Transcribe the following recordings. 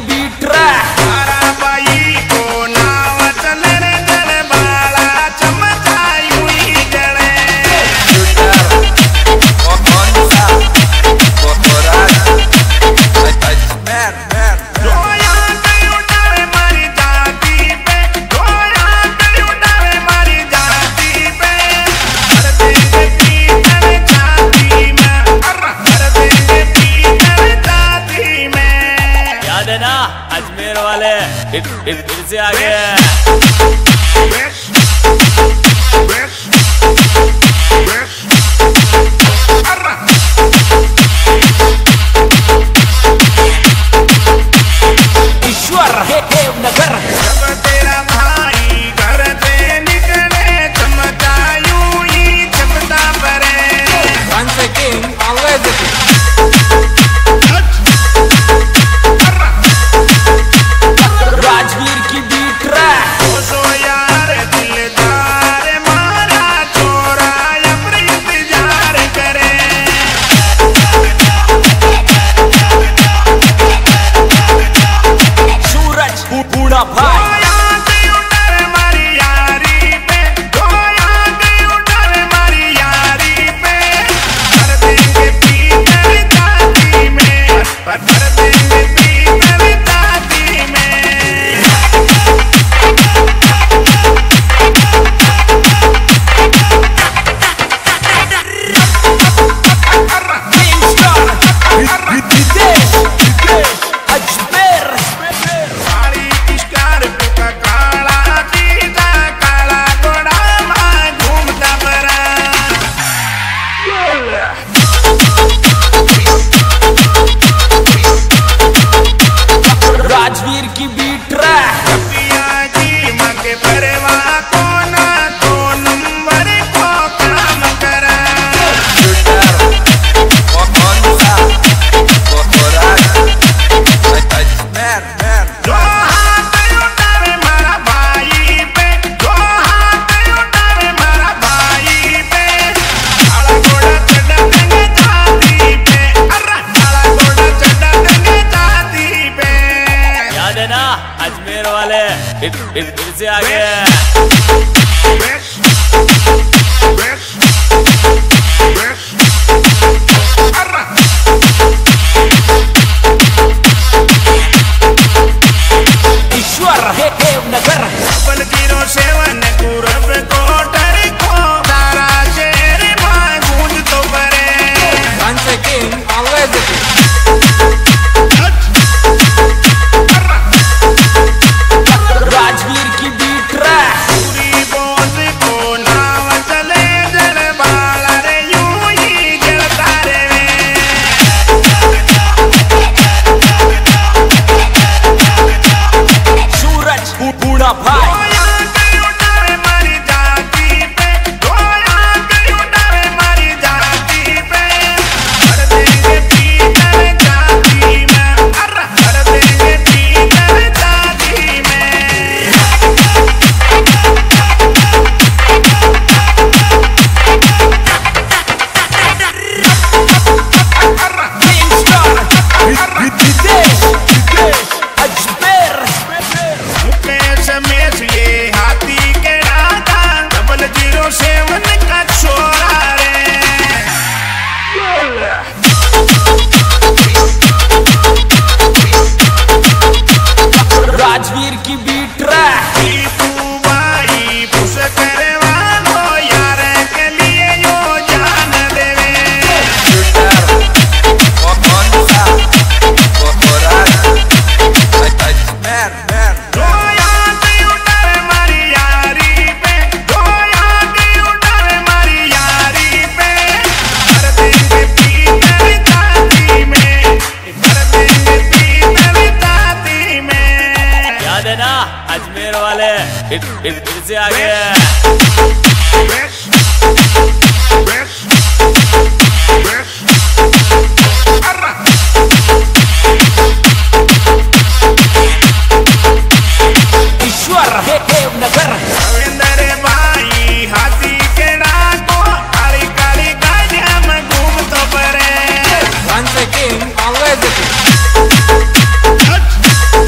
Beat by को नाव चले जड़े बाला चमचाई हुई जड़े अजमेर वाले फिर से आ गए। ईश्वर नगर तेरा भाई घर से निकले चमचायू ही चमता परे once again always राजवीर की बीट सो यार दिलदार मारा छोरा अपने इंतजार करे सूरज बूढ़ा भाई राजवीर की बीट जी मके परवा को ना तो नंबर को काम कर दो हाथ उठावे मारा भाई पे दो हाथ उठावे मारा भाई पे काला घोड़ा चढ़ा देंगे छाती पे काला घोड़ा चढ़ा देंगे छाती पे याद है ना अजमेर वाले फिर से आ गए। ईश्वर नगर 007 पूरब कोटर को तारा शेर मां गूंज तो परे once again always राजवीर की बीट पूरी बोझ को नाव चले जल बाला रे यूं ही जलता रे सूरज बूढ़ा भाई राजवीर की बीट भाई पुस करे वालो यार के लिए यो जान देवे दो याद उठावे मारी यारी पे दो याद उठावे मारी यारी पे कर देंगे पीतर दादी में कर देंगे पीतर दादी में याद है ना अजमेर वाले फिर से आ गए। ईश्वर नगर भाई हाथी के डाको काली काली गाड़िया में घूम तो परे once again always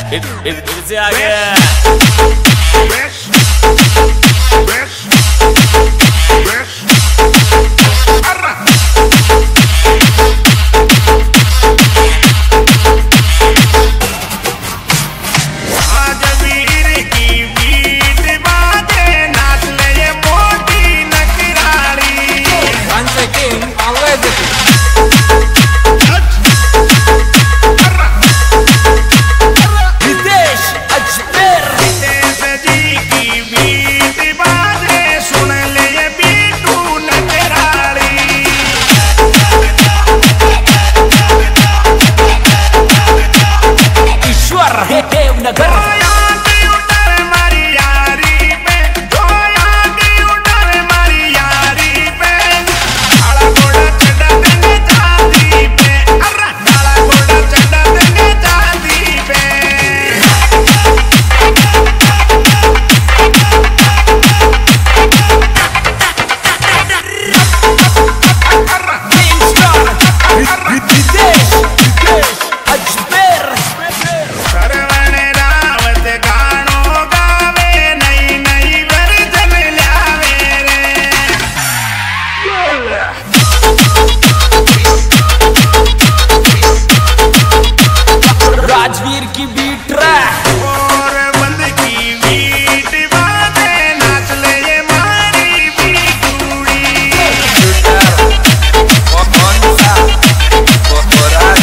फिर से आ गया। राजवीर की बीट और बंद की बीट बाजे नाच ले ये मारी बीटूड़ी। वो कौन सा वो राज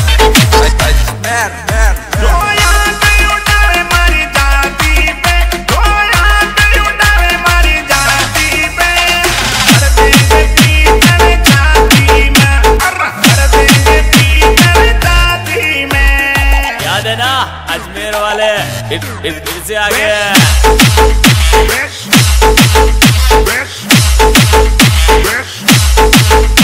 रोया पे उठावे मारी जाती पे, रोया पे उठावे मारी जाती पे, हर देंगे पीतल जाती में, हर देंगे पीतल जाती में। याद है ना अजमेर वाले, फिर से आ गए।